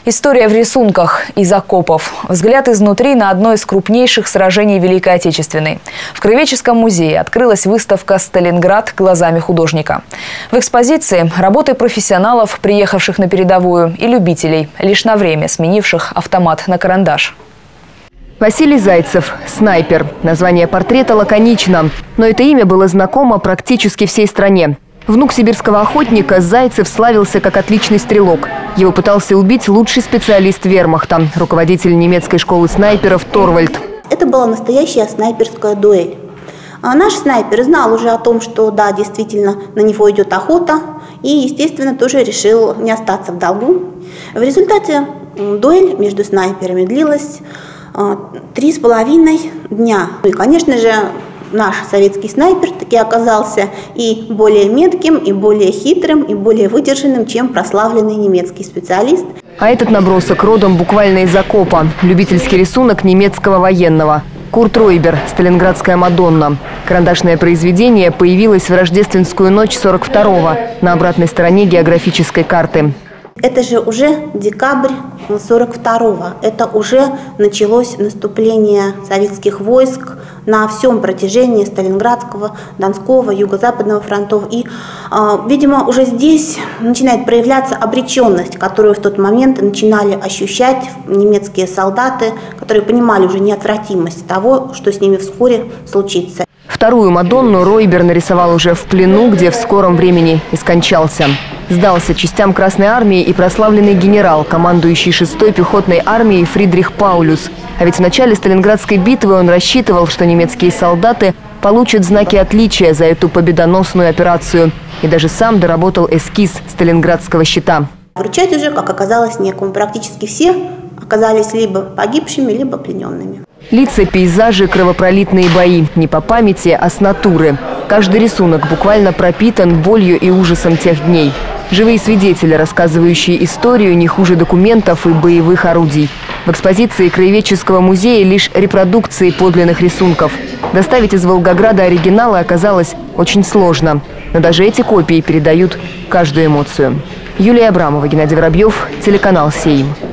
История в рисунках из окопов. Взгляд изнутри на одно из крупнейших сражений Великой Отечественной. В Краеведческом музее открылась выставка «Сталинград глазами художника». В экспозиции работы профессионалов, приехавших на передовую, и любителей, лишь на время сменивших автомат на карандаш. Василий Зайцев – снайпер. Название портрета лаконично, но это имя было знакомо практически всей стране. Внук сибирского охотника, Зайцев славился как отличный стрелок. Его пытался убить лучший специалист вермахта, руководитель немецкой школы снайперов Торвальд. Это была настоящая снайперская дуэль. Наш снайпер знал уже о том, что да, действительно на него идет охота, и, естественно, тоже решил не остаться в долгу. В результате дуэль между снайперами длилась 3,5 дня. И, конечно же, наш советский снайпер таки оказался и более метким, и более хитрым, и более выдержанным, чем прославленный немецкий специалист. А этот набросок родом буквально из окопа. Любительский рисунок немецкого военного. Курт Ройбер «Сталинградская Мадонна». Карандашное произведение появилось в рождественскую ночь 42-го на обратной стороне географической карты. Это же уже декабрь 42-го. Это уже началось наступление советских войск на всем протяжении Сталинградского, Донского, Юго-Западного фронтов. И, видимо, уже здесь начинает проявляться обреченность, которую в тот момент начинали ощущать немецкие солдаты, которые понимали уже неотвратимость того, что с ними вскоре случится. Вторую Мадонну Ройбер нарисовал уже в плену, где в скором времени и скончался. Сдался частям Красной армии и прославленный генерал, командующий 6-й пехотной армией Фридрих Паулюс. А ведь в начале Сталинградской битвы он рассчитывал, что немецкие солдаты получат знаки отличия за эту победоносную операцию. И даже сам доработал эскиз Сталинградского щита. Вручать уже, как оказалось, некому. Практически все оказались либо погибшими, либо плененными. Лица, пейзажи, кровопролитные бои. Не по памяти, а с натуры. Каждый рисунок буквально пропитан болью и ужасом тех дней. Живые свидетели, рассказывающие историю не хуже документов и боевых орудий. В экспозиции Краеведческого музея лишь репродукции подлинных рисунков. Доставить из Волгограда оригиналы оказалось очень сложно. Но даже эти копии передают каждую эмоцию. Юлия Абрамова, Геннадий Воробьев, телеканал «Сейм».